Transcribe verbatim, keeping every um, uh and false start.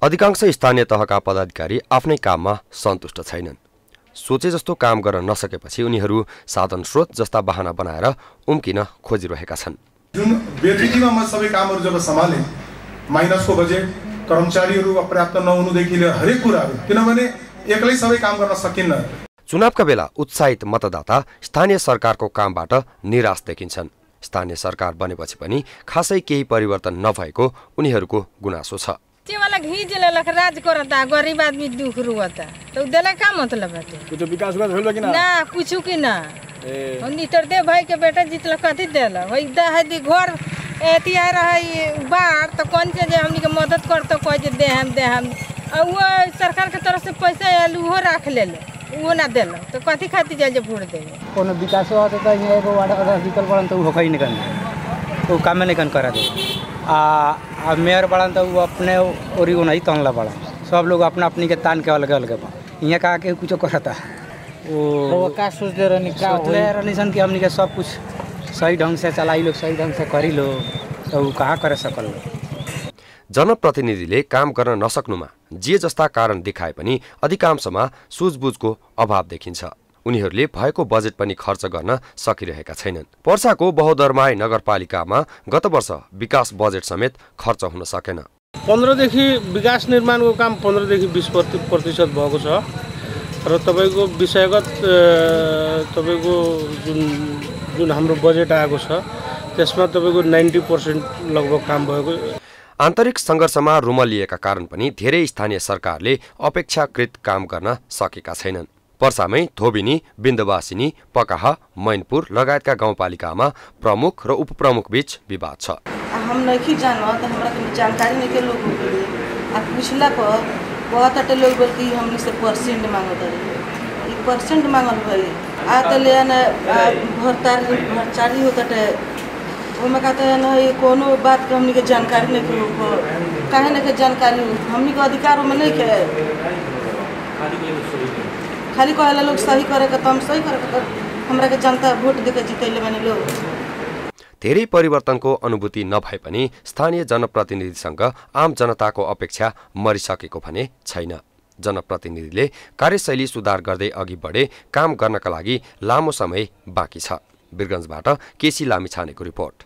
अधिकांश स्थानीय तहका पदाधिकारी आफ्नै काममा सन्तुष्ट छैनन्। सोचे जस्तो काम गर्न नसकेपछि उनीहरू साधन स्रोत जस्ता बहाना बनाएर उम्किन खोजिरहेका छन्। जुन बेतुकीमा म सबै कामहरू जब सम्हाले, माइनसको बजेट, कर्मचारीहरू पर्याप्त नहुनुदेखि लिएर हरेक कुराहरू, किनभने एक्लै सबै काम गर्न सकिन्न। चुनावका बेला उत्साहित मतदाता स्थानीय सरकारको कामबाट निराश देखिन्छन्। स्थानीय सरकार बनेपछि पनि खासै केही परिवर्तन नभएको उनीहरूको गुनासो छ। वाला घीच लेलक राज करता, गरीब आदमी दुख रुवता, तो देला का मतलब बाटे? कुछ विकास हुआ होलो कि ना? ना कुछ की ना। हम नितर दे भाई के बेटा जितल कथि देला, वही दा है दी घर एती आ रहा बाहर तो कौन से जे हमनी के मदद करतो कोई जे दे हम दे हम। और वो सरकार के तरफ से पैसा आलू हो रख लेले, वो ना देला तो कथि खातिर जाय जे वोट दे। कोनो विकास होत त एगो वार्ड अधिकल बड़न तो होखै नहीं करना, तो काम नहीं कन करा दे। आ अब मेयर बड़न तो वो अपने ओरी नहीं तनला बड़ा, सब लोग अपना अपनी के तान के अलग अलग बा। यहाँ का के कुछ करता वो का सोचते रहनी का सोचले रहनी सन कि हमनी के सब कुछ सही ढंग से चलाई लो, सही ढंग से करी लो, तो वो कहाँ करे सकल। जनप्रतिनिधिले काम गर्न नसक्नुमा जे जस्ता कारण देखाए पनि अधिकांशमा सुझबुझको अभाव देखिन्छ। उनीहरूले भएको बजेट पनि खर्च गर्न सकिरहेका छैनन्। पर्साको बहोदरमाई नगरपालिकामा गत वर्ष विकास बजेट समेत खर्च हुन सकेन। पन्ध्रदेखि विकास निर्माणको काम पन्ध्रदेखि बिस प्रतिशत भएको छ र तपाईँको विषयगत तपाईँको जुन जुन हाम्रो बजेट आएको छ त्यसमा तपाईँको नाइन्टी पर्सेन्ट लगभग काम भएको। आन्तरिक सङ्घर्षमा रुमलिएका कारण पनि धेरै स्थानीय सरकारले अपेक्षाकृत काम गर्न सकेका छैनन्। पर्सामै थोबिनी, बिन्दवासिनी, पकाह, मैनपुर लगायतका गाउँपालिकामा प्रमुख र उपप्रमुख बीच विवाद छ। हम नहीं जानो तो हमरा के जानकारी नहीं के लोग आ पूछला पर बहुत अटे लोग बोलती हमनी से परसेंट मांगत है। ई परसेंट मांगल भई आ त ले न भरतार भरचारी होत है। ओमे कहते हैं ना ये कोनो बात के हमनी के जानकारी नहीं के काहे न के जानकारी हमनी के अधिकार में नहीं के खाली कहला लोग सही करे के तम सही करे के हमरा के जनता वोट देके जितैले बने लोग। धेरै परिवर्तनको अनुभूति नभए पनि स्थानीय जनप्रतिनिधिसँग आम जनताको अपेक्षा मरिसकेको भने छैन। जनप्रतिनिधिले कार्यशैली सुधार गर्दै अघि बढे काम गर्नका लागि लामो समय बाँकी छ। वीरगञ्जबाट केसी लामिछानेको रिपोर्ट।